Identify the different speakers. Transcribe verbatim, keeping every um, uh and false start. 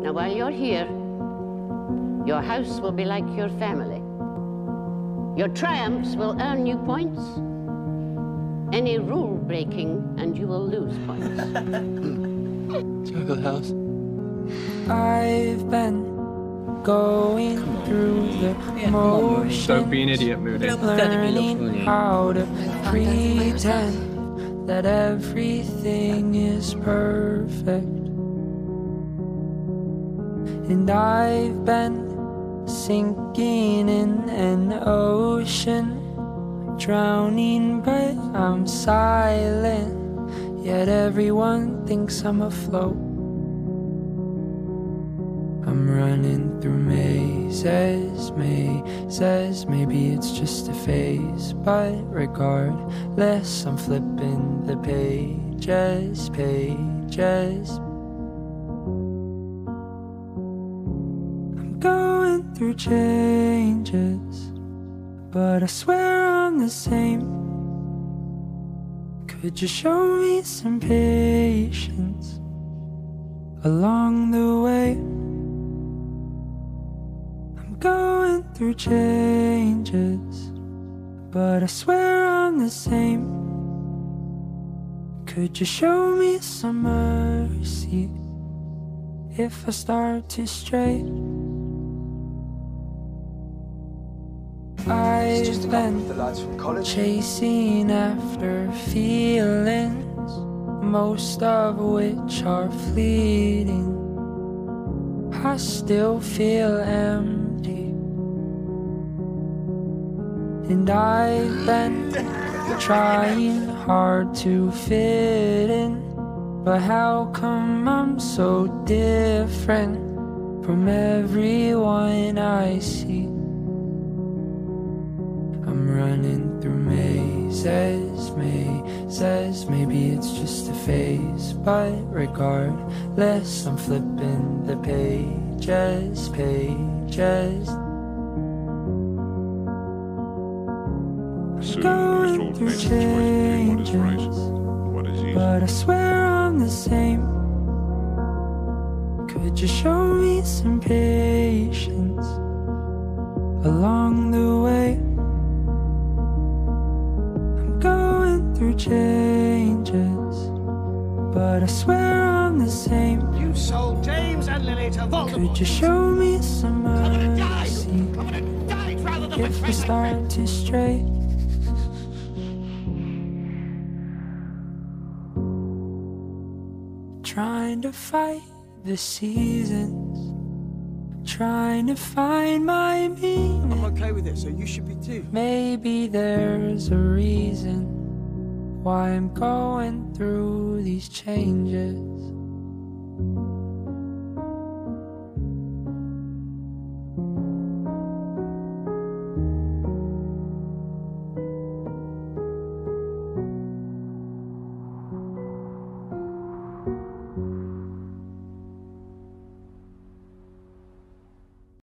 Speaker 1: Now, while you're here, your house will be like your family. Your triumphs will earn you points. Any rule breaking, and you will lose points.
Speaker 2: Chocolate house.
Speaker 3: I've been going through the
Speaker 4: Yeah,
Speaker 3: motions.
Speaker 2: Don't be an idiot, Moody.
Speaker 3: Learning how to pretend that everything is perfect. And I've been sinking in an ocean, drowning but I'm silent, yet everyone thinks I'm afloat. I'm running through mazes, mazes, maybe it's just a phase, but regardless, I'm flipping the pages, pages. I'm going through changes, but I swear I'm the same. Could you show me some patience along the way? Going through changes, but I swear I'm the same. Could you show me some mercy if I start to stray? I've been chasing after feelings, most of which are fleeting. I still feel empty, and I've been trying hard to fit in, but how come I'm so different from everyone I see? I'm running through mazes, mazes, maybe it's just a phase, but regardless, I'm flipping the pages, pages. I'm going through changes, but I swear I'm the same. Could you show me some patience along the way? Through changes, but I swear I'm the same.
Speaker 5: You sold James and Lily to Voldemort.
Speaker 3: Could you show me some mercy
Speaker 5: I'm gonna die rather than
Speaker 3: if we start to stray? Trying to fight the seasons, trying to find my meaning.
Speaker 5: I'm okay with it, so you should be too.
Speaker 3: Maybe there's a reason why I'm going through these changes.